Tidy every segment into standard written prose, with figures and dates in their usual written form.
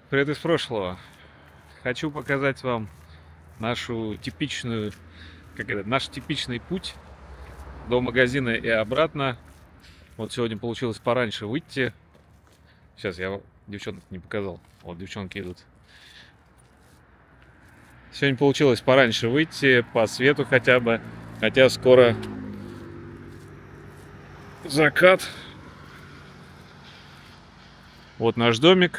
Привет из прошлого. Хочу показать вам наш типичный путь до магазина и обратно. Вот сегодня получилось пораньше выйти. Сейчас я девчонок не показал. Вот девчонки идут. Сегодня получилось пораньше выйти, по свету хотя бы. Хотя скоро закат. Вот наш домик.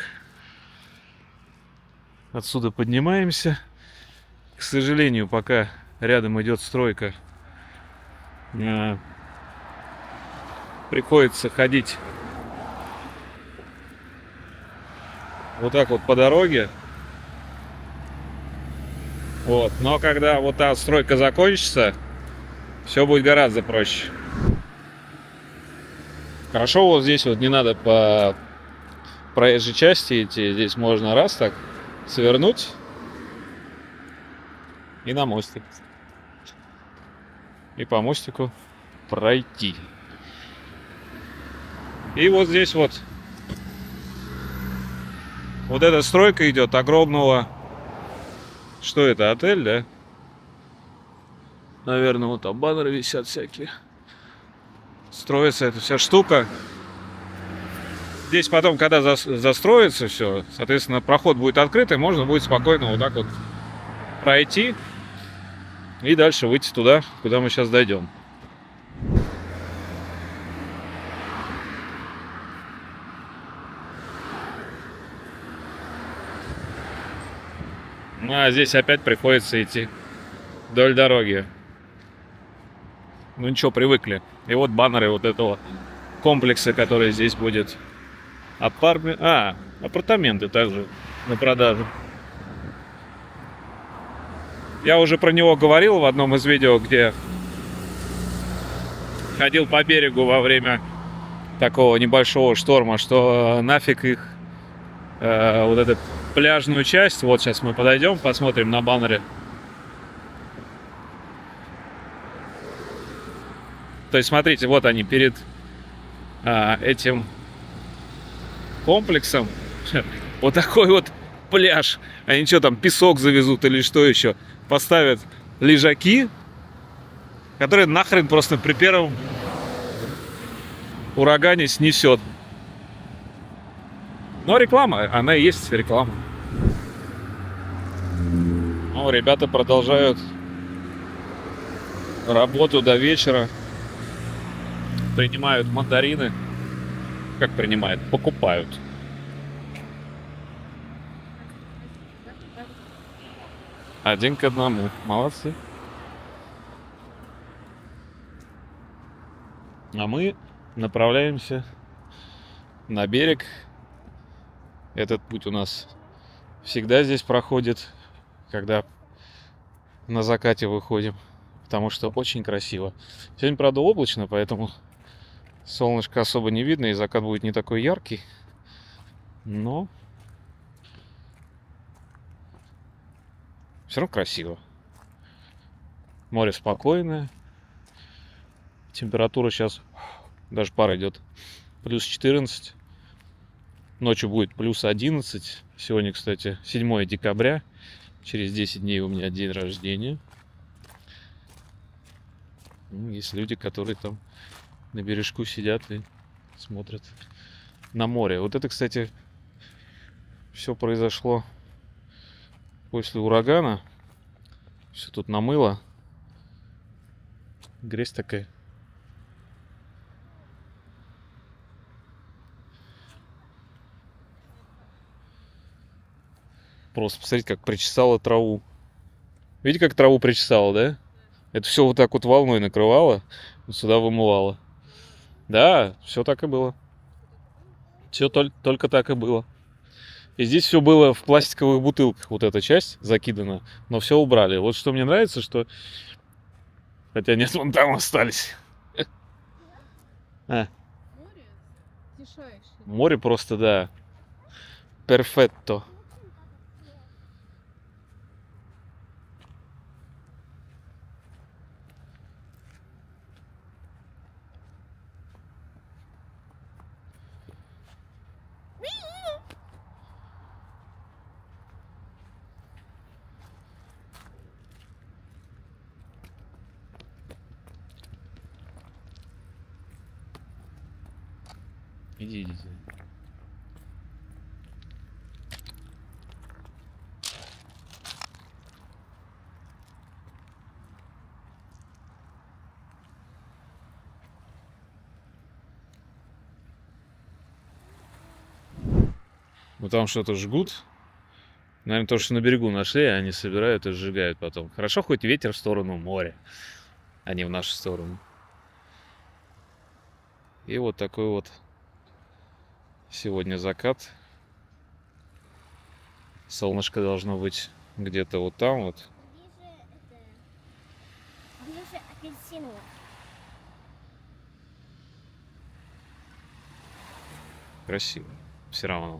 Отсюда поднимаемся. К сожалению, пока рядом идет стройка, приходится ходить вот так вот по дороге. Вот. Но когда вот та стройка закончится, все будет гораздо проще. Хорошо, вот здесь вот не надо по проезжей части идти. Здесь можно раз так свернуть и на мостик. И по мостику пройти. И вот здесь вот эта стройка идет огромного. Что это, отель, да? Наверное, вот там баннеры висят всякие. Строится эта вся штука. Здесь потом, когда застроится все, соответственно, проход будет открытый, можно будет спокойно вот так вот пройти и дальше выйти туда, куда мы сейчас дойдем. А здесь опять приходится идти вдоль дороги. Ну ничего, привыкли. И вот баннеры вот этого комплекса, который здесь будет. Апартаменты также на продажу. Я уже про него говорил в одном из видео, где ходил по берегу во время такого небольшого шторма, что нафиг их вот эту пляжную часть. Вот сейчас мы подойдем, посмотрим на баннере. То есть смотрите, вот они перед этим комплексом. Вот такой вот пляж. Они что там, песок завезут или что еще? Поставят лежаки, которые нахрен просто при первом урагане снесет. Но реклама, она и есть реклама. Ну, ребята продолжают работу до вечера. Принимают мандарины. Как принимают? Покупают. Один к одному. Молодцы. А мы направляемся на берег. Этот путь у нас всегда здесь проходит, когда на закате выходим, потому что очень красиво. Сегодня, правда, облачно, поэтому солнышко особо не видно, и закат будет не такой яркий. Но все равно красиво. Море спокойное. Температура сейчас даже пар идет плюс 14. Ночью будет плюс 11. Сегодня, кстати, 7 декабря. Через 10 дней у меня день рождения. Есть люди, которые там на бережку сидят и смотрят на море. Вот это, кстати, все произошло после урагана. Все тут намыло. Грязь такая. Просто посмотрите, как причесало траву. Видите, как траву причесало, да? Это все вот так вот волной накрывало, вот сюда вымывало. Да, все так и было. Все только так и было. И здесь все было в пластиковых бутылках, вот эта часть закидана, но все убрали. Вот что мне нравится, что... Хотя нет, вон там остались. Море просто, да. Перфетто. Иди, иди. Ну там что-то жгут. Наверное, то, что на берегу нашли, они собирают и сжигают потом. Хорошо, хоть ветер в сторону моря, а не в нашу сторону. И вот такой вот сегодня закат. Солнышко должно быть где-то вот там вот. Ближе апельсиновый. Красиво. Все равно.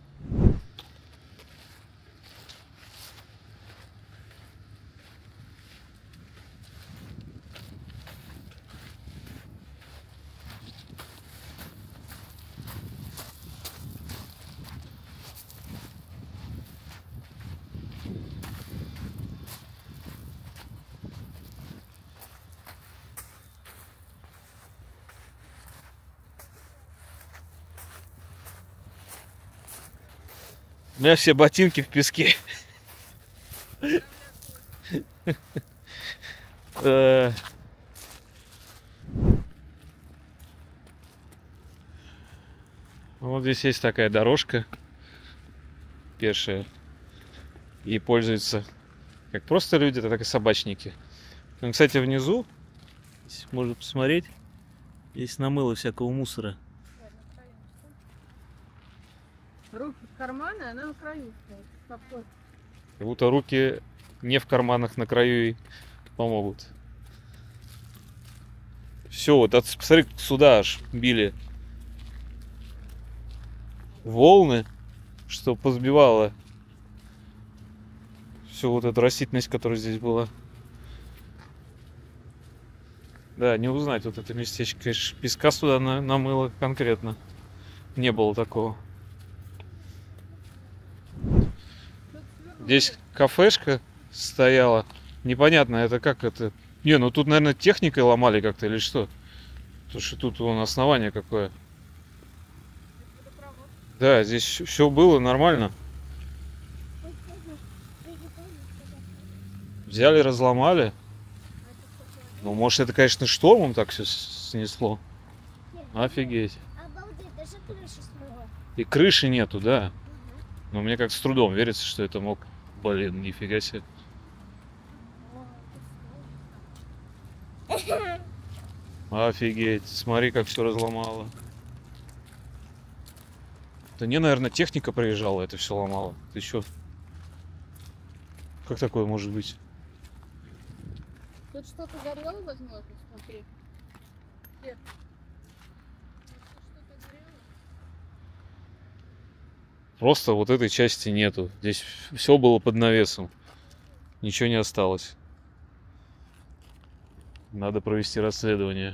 У меня все ботинки в песке. Вот здесь есть такая дорожка пешая. И пользуются как просто люди, так и собачники. Ну, кстати, внизу, здесь можно посмотреть, есть намыло всякого мусора. Руки в карманы, она на краю стоит. Как будто руки не в карманах на краю и помогут. Все, вот посмотри, сюда аж били волны, что позбивало всю вот эту растительность, которая здесь была. Да, не узнать вот это местечко. Конечно, песка сюда намыло конкретно. Не было такого. Здесь кафешка стояла. Непонятно, это как это. Не, ну тут, наверное, техникой ломали как-то или что? Потому что тут вон основание какое. Да, здесь все было нормально. Взяли, разломали. Ну, может, это, конечно, штормом так все снесло. Офигеть. Обалдеть, даже крыши смыло. И крыши нету, да. Но мне как с трудом верится, что это мог. Блин, нифига себе. Офигеть. Смотри, как все разломало. Да не, наверное, техника приезжала, это все ломала. Ты чё? Как такое может быть? Тут что-то горело, возможно, смотри. Свет. Что-то горело. Просто вот этой части нету. Здесь все было под навесом. Ничего не осталось. Надо провести расследование.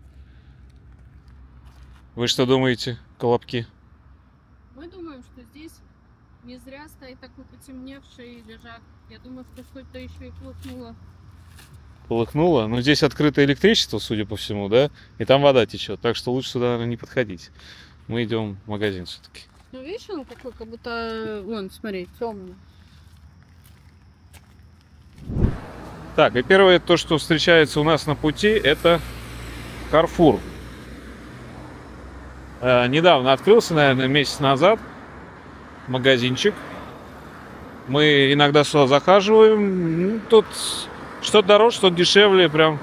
Вы что думаете, колобки? Мы думаем, что здесь не зря стоит такой потемневший лежак. Я думаю, что что-то еще и полыхнуло. Полыхнуло? Но здесь открытое электричество, судя по всему, да? И там вода течет. Так что лучше сюда, наверное, не подходить. Мы идем в магазин все-таки. Ну, видишь, он такой, как будто, вон, смотри, темный. Так, и первое, то, что встречается у нас на пути, это Carrefour. Недавно открылся, наверное, месяц назад магазинчик. Мы иногда сюда захаживаем. Ну, тут что-то дороже, что-то дешевле. Прям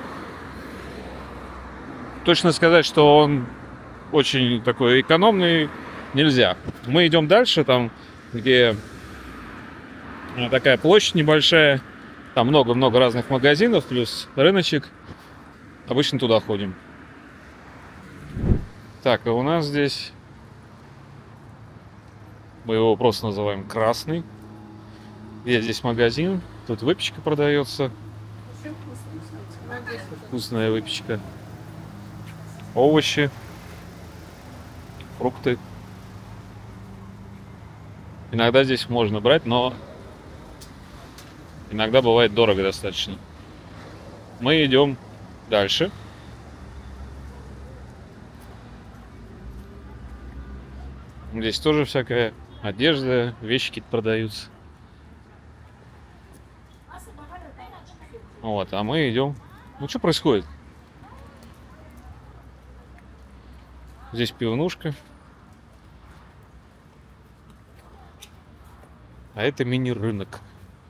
точно сказать, что он очень такой экономный, нельзя. Мы идем дальше, там, где такая площадь небольшая. Там много-много разных магазинов, плюс рыночек. Обычно туда ходим. Так, а у нас здесь... Мы его просто называем Красный. Есть здесь магазин. Тут выпечка продается. Очень вкусно, кстати. Надеюсь, Вкусная выпечка. Овощи. Фрукты. Иногда здесь можно брать, но иногда бывает дорого достаточно. Мы идем дальше. Здесь тоже всякая одежда, вещи какие-то продаются. Вот, а мы идем. Ну, что происходит? Здесь пивнушка. А это мини-рынок.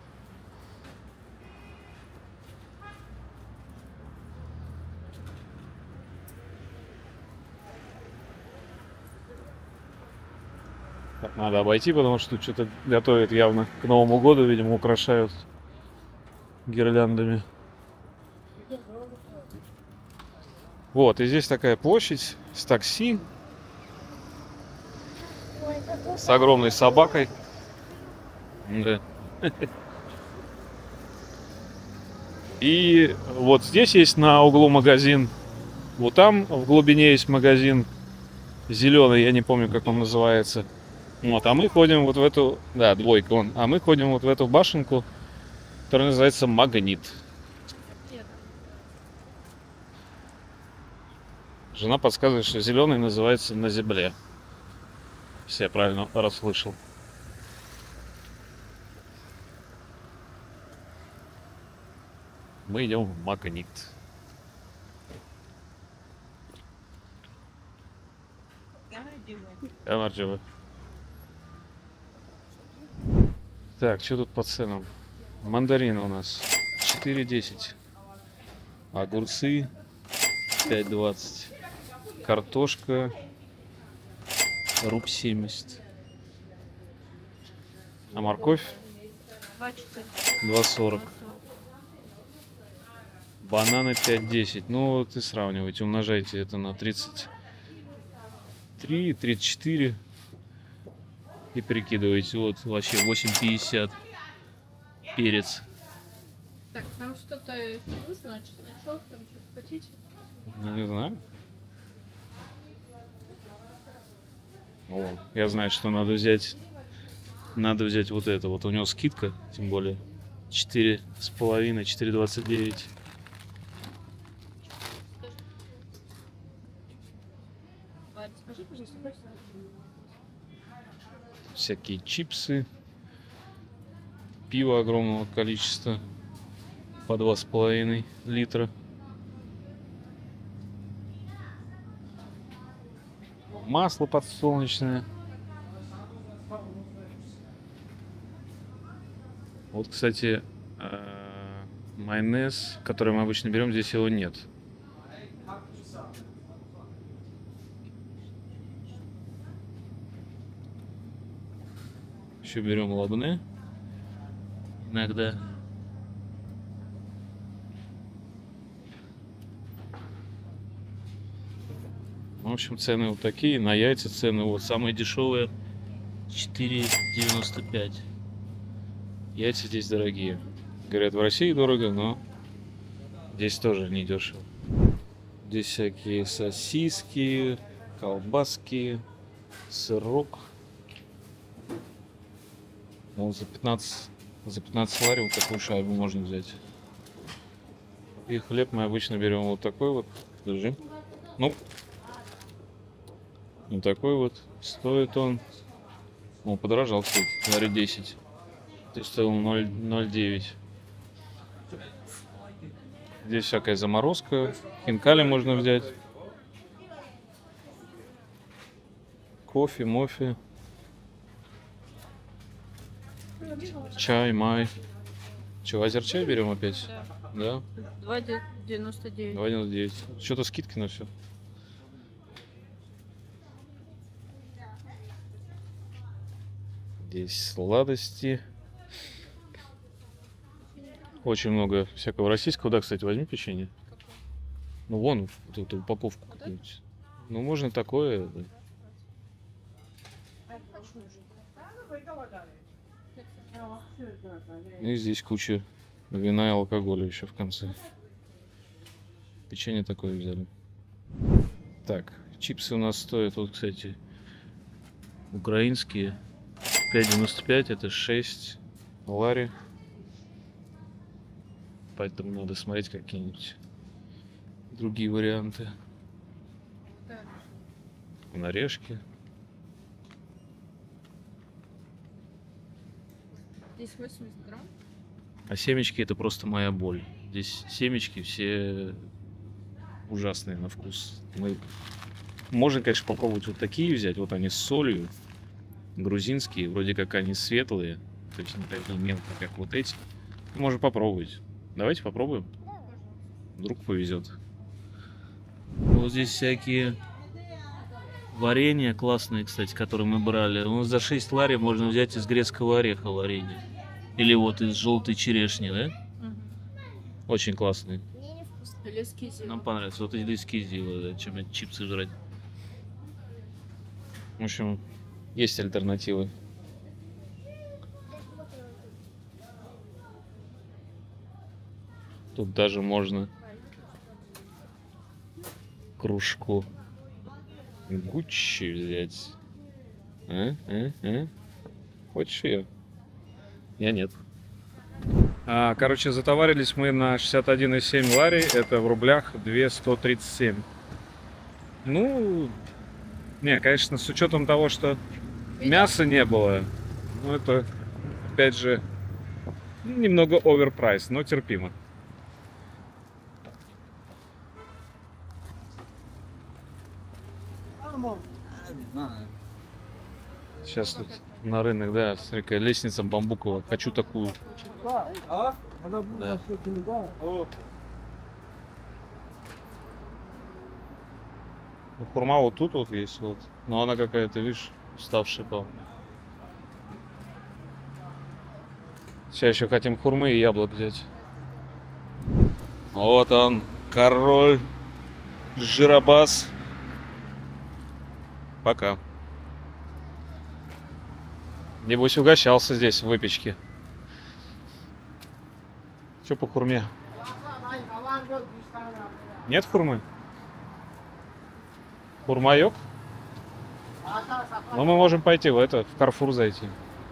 Так, надо обойти, потому что тут что-то готовят явно к Новому году, видимо, украшают гирляндами. Вот, и здесь такая площадь с такси, Ой, какой с огромной собакой. Да. И вот здесь есть на углу магазин. Вот там в глубине есть магазин зеленый, я не помню, как он называется. Вот, а мы ходим вот в эту, да, двойка он, а мы ходим вот в эту башенку, которая называется Магнит. Нет. Жена подсказывает, что зеленый называется На земле. Если я правильно расслышал. Мы идем в Магнит. Эмердживы. Так, что тут по ценам? Мандарины у нас 4,10. Огурцы 5,20. Картошка руб 70. А морковь 2,40. Бананы 5,10. Ну, вот и сравнивайте, умножайте это на 33, 34. И прикидывайте. Вот вообще 8,50. Перец. Так, там что-то значит, нашел, там что-то хотите? Ну, не знаю. О, я знаю, что надо взять. Надо взять вот это. Вот у него скидка, тем более 4,5, 4,29. Варя, скажи, пожалуйста, Всякие чипсы. Пиво огромного количества. По 2,5 литра. Масло подсолнечное. Вот, кстати, майонез, который мы обычно берем, здесь его нет. Еще берем лабне. Иногда. В общем, цены вот такие. На яйца цены вот самые дешевые 4,95. Яйца здесь дорогие. Говорят, в России дорого, но здесь тоже не дешево. Здесь всякие сосиски, колбаски, сырок. Вон за 15 лари вот такую шайбу можно взять. И хлеб мы обычно берем вот такой вот. Держи. Ну, вот такой вот. Стоит он. О, подорожал, кстати, лари 10. То есть стоил 0,09. Здесь всякая заморозка. Хинкали можно взять. Кофе, мофе. Чай, май. Че, азерчай берем опять? Да? 2,99. 2,99. Что-то скидки на все. Здесь сладости. Очень много всякого российского. Да, кстати, возьми печенье. Ну, вон, вот эту упаковку какую-нибудь. Ну, можно такое. Да. И здесь куча вина и алкоголя еще в конце. Печенье такое взяли. Так, чипсы у нас стоят, вот, кстати, украинские. 5,95, это 6 лари. Поэтому надо смотреть какие-нибудь другие варианты. Так. Орешки. Здесь 80 грамм. А семечки это просто моя боль. Здесь семечки все ужасные на вкус. Можно, конечно, попробовать вот такие взять. Вот они с солью. Грузинские. Вроде как они светлые. То есть не такие мелкие, как вот эти. Можно попробовать. Давайте попробуем. Вдруг повезет. Вот здесь всякие варенья классные, кстати, которые мы брали. Ну, за 6 лари можно взять из грецкого ореха варенье. Или вот из желтой черешни, да? Очень классные. Мне не вкусно. Или эскизи. Нам понравится. Вот из эскизила, да, чем эти чипсы жрать. В общем, есть альтернативы. Тут даже можно кружку Гуччи взять. Хочешь ее? Я нет. Короче, затоварились мы на 61,7 лари. Это в рублях 2,137. Ну, не, конечно, с учетом того, что мяса не было, ну, это, опять же, немного оверпрайс, но терпимо. Сейчас тут на рынок, да, смотри, какая лестница бамбуковая. Хочу такую. Да. Ну, хурма вот тут вот есть, вот. Но она какая-то, видишь, уставшая, по-моему. Сейчас еще хотим хурмы и яблок взять. Вот он, король Жиробас. Пока. Небось угощался здесь в выпечке. Что по хурме? Нет хурмы? Хурмаёк? Ну мы можем пойти в Карфур зайти.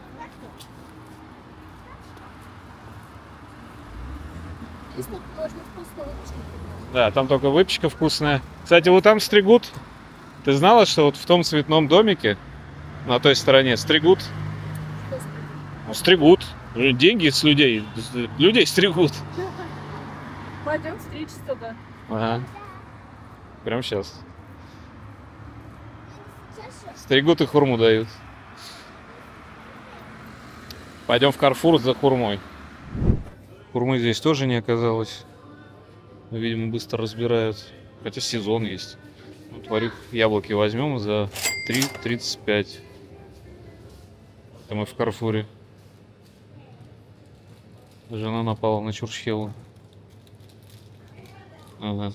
Здесь тоже вкусно выпечка. Да, там только выпечка вкусная. Кстати, вот там стригут. Ты знала, что вот в том цветном домике на той стороне стригут? Ну, стригут. Деньги с людей. Людей стригут. Пойдем стричься туда. Ага. Прям сейчас. Стригут и хурму дают. Пойдем в Карфур за хурмой. Хурмы здесь тоже не оказалось. Видимо, быстро разбирают. Хотя сезон есть. Вот варик яблоки возьмем за 3,35. Это мы в Карфуре. Жена напала на чурчхелу. Ага.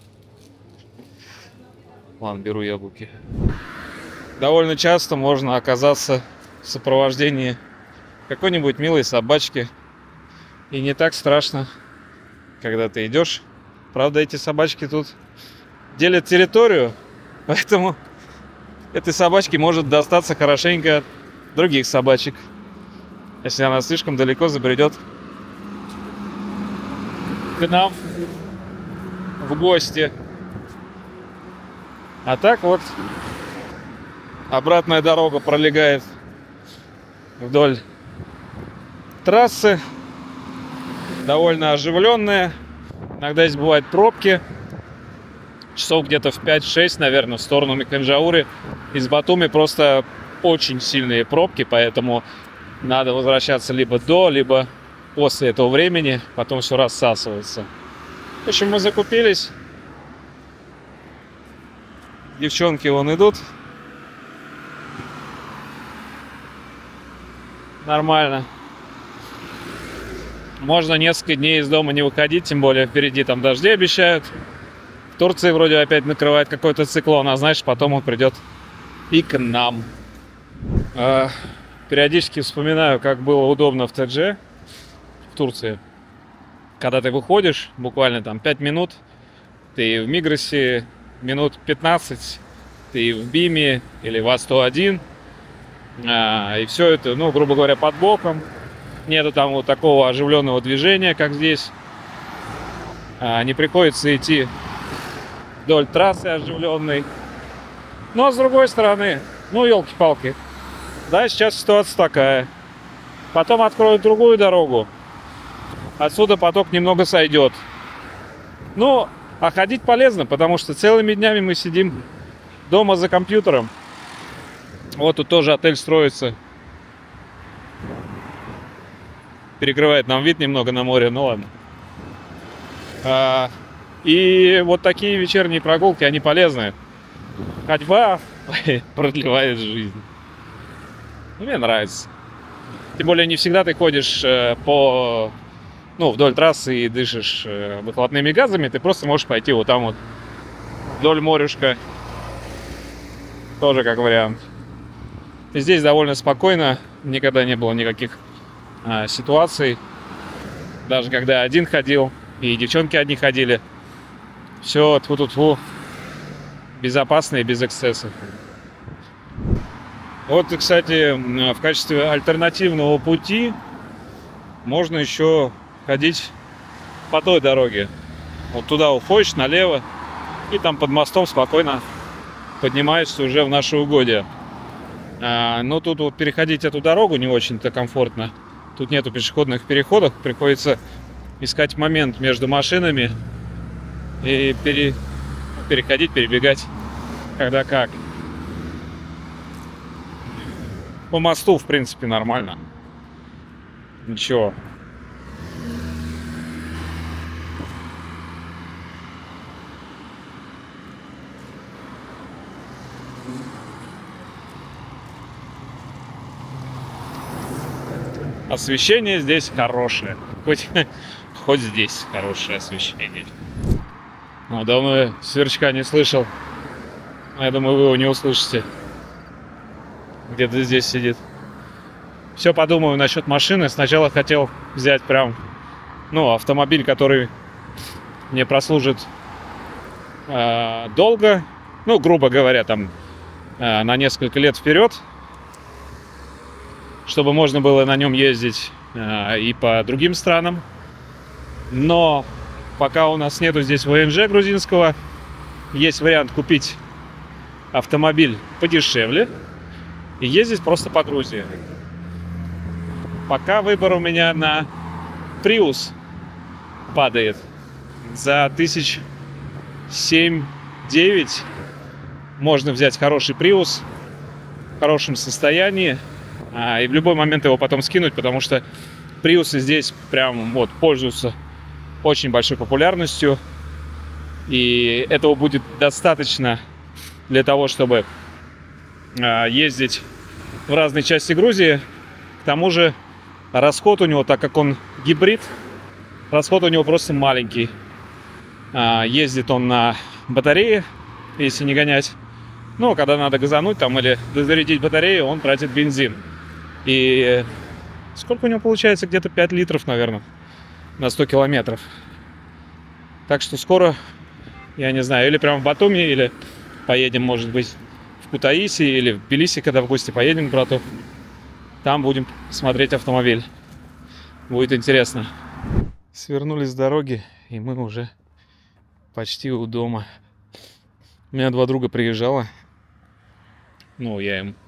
Ладно, беру яблоки. Довольно часто можно оказаться в сопровождении какой-нибудь милой собачки. И не так страшно, когда ты идешь. Правда, эти собачки тут делят территорию, поэтому этой собачке может достаться хорошенько других собачек, если она слишком далеко забредет к нам в гости. А так вот обратная дорога пролегает вдоль трассы, довольно оживленная. Иногда здесь бывают пробки. Часов где-то в 5-6, наверное, в сторону Микенджауры. Из Батуми просто очень сильные пробки, поэтому надо возвращаться либо до, либо после этого времени. Потом все рассасывается. В общем, мы закупились. Девчонки вон идут. Нормально. Можно несколько дней из дома не выходить, тем более впереди там дожди обещают. В Турции вроде опять накрывает какой-то циклон, а знаешь, потом он придет и к нам. Периодически вспоминаю, как было удобно в ТДЖ в Турции. Когда ты выходишь, буквально там 5 минут, ты в Мигросе минут 15, ты в Биме или в А101, и все это, ну, грубо говоря, под боком. Нету там вот такого оживленного движения, как здесь. Не приходится идти вдоль трассы оживленной. Ну, а с другой стороны, ну, елки-палки. Да, сейчас ситуация такая. Потом откроют другую дорогу. Отсюда поток немного сойдет. Ну, а ходить полезно, потому что целыми днями мы сидим дома за компьютером. Вот тут тоже отель строится. Перекрывает нам вид немного на море, ну ладно. И вот такие вечерние прогулки, они полезны. Ходьба продлевает жизнь. Мне нравится. Тем более не всегда ты ходишь вдоль трассы и дышишь выхлопными газами. Ты просто можешь пойти вот там вот вдоль морюшка. Тоже как вариант. И здесь довольно спокойно. Никогда не было никаких ситуаций. Даже когда один ходил и девчонки одни ходили. Все тьфу-тьфу-тьфу. Безопасно и без эксцессов. Вот, кстати, в качестве альтернативного пути можно еще ходить по той дороге. Вот туда уходишь налево, и там под мостом спокойно поднимаешься уже в наше угодье. Но тут вот переходить эту дорогу не очень-то комфортно. Тут нету пешеходных переходов, приходится искать момент между машинами и переходить, перебегать, когда как. По мосту, в принципе, нормально. Ничего. Освещение здесь хорошее. Хоть здесь хорошее освещение. Давно сверчка не слышал. Я думаю, вы его не услышите. Где-то здесь сидит. Все подумаю насчет машины. Сначала хотел взять прям, автомобиль, который мне прослужит долго. Грубо говоря, там на несколько лет вперед. Чтобы можно было на нем ездить и по другим странам. Но пока у нас нету здесь ВНЖ грузинского, есть вариант купить автомобиль подешевле и ездить просто по Грузии. Пока выбор у меня на Prius падает. За 7-9 можно взять хороший Prius в хорошем состоянии. И в любой момент его потом скинуть, потому что Приусы здесь прям вот пользуются очень большой популярностью. И этого будет достаточно для того, чтобы ездить в разные части Грузии. К тому же расход у него, так как он гибрид, расход у него просто маленький. Ездит он на батарее, если не гонять. Но когда надо газануть там или дозарядить батарею, он тратит бензин. И сколько у него получается? Где-то 5 литров, наверное, на 100 километров. Так что скоро, я не знаю, или прямо в Батуми, или поедем, может быть, в Кутаиси, или в Тбилиси, когда в гости поедем к брату. Там будем смотреть автомобиль. Будет интересно. Свернули с дороги, и мы уже почти у дома. У меня 2 друга приезжало. Я им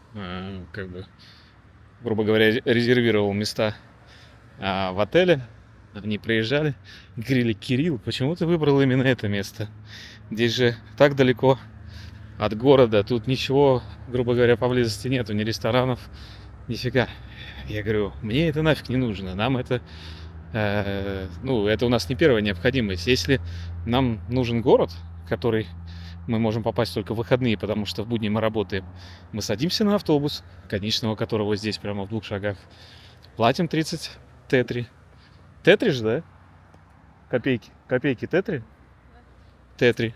грубо говоря, резервировал места в отеле. Они приезжали, говорили: Кирилл, почему ты выбрал именно это место? Здесь же так далеко от города, тут ничего, грубо говоря, поблизости нету, ни ресторанов, нифига. Я говорю: мне это нафиг не нужно, нам это, это у нас не первая необходимость. Если нам нужен город, который мы можем попасть только в выходные, потому что в будни мы работаем, мы садимся на автобус, конечного которого здесь прямо в 2 шагах, платим 30 тетри. Тетри же, да? Копейки тетри? Тетри.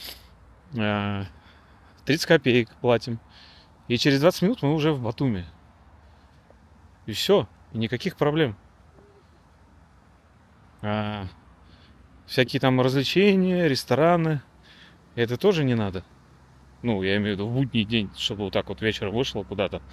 30 копеек платим. И через 20 минут мы уже в Батуми. И все. И никаких проблем. Всякие там развлечения, рестораны. Это тоже не надо. Я имею в виду в будний день, чтобы вот так вот вечером вышло куда-то.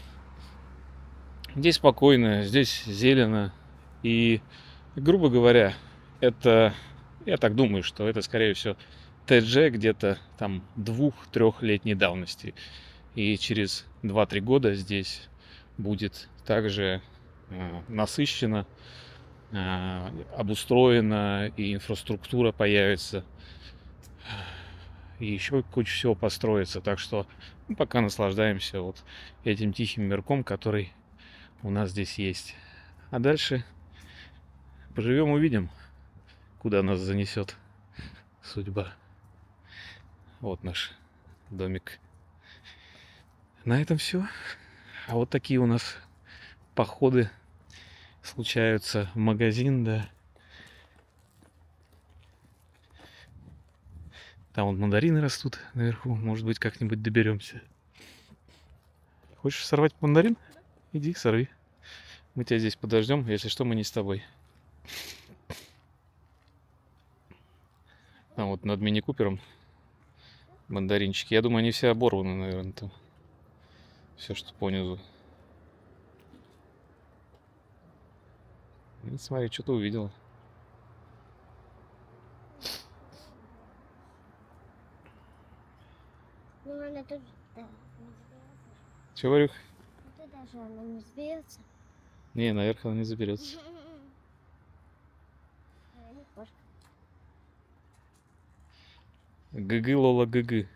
Здесь спокойно, здесь зелено. И, грубо говоря, это, я так думаю, что это, скорее всего, ТДЖ где-то там 2-3-летней давности. И через 2-3 года здесь будет также насыщено, обустроено, и инфраструктура появится, и еще куча всего построится. Так что пока наслаждаемся вот этим тихим мирком, который у нас здесь есть. А дальше поживем, увидим, куда нас занесет судьба. Вот наш домик. На этом все. А вот такие у нас походы случаются в магазин, да. Там вот мандарины растут наверху. Может быть, как-нибудь доберемся. Хочешь сорвать мандарин? Иди, сорви. Мы тебя здесь подождем. Если что, мы не с тобой. Там вот над мини-купером мандаринчики. Я думаю, они все оборваны, наверное, там. Все, что понизу. Ну, смотри, что ты увидела. Ну, она тоже, да, не заберется. Че, Варюх? Вот это же она не заберется. Не, наверх она не заберется. А не кошка. Гы-гы, Лола, гы-гы.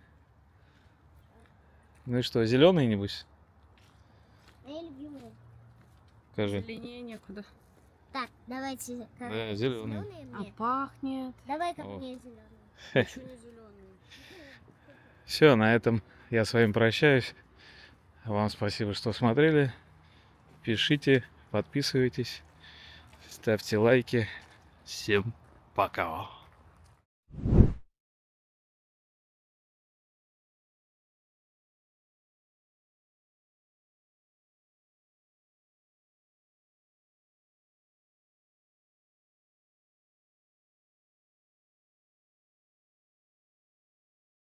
Ну и что, зеленый, небось? Моя любимая. Скажи. Зеленее некуда. Так, давайте. Да, зеленый. Зеленые А мне. пахнет. Давай ко О. мне зеленые. Ничего не зеленый. Все, на этом я с вами прощаюсь. Вам спасибо, что смотрели. Пишите, подписывайтесь, ставьте лайки. Всем пока.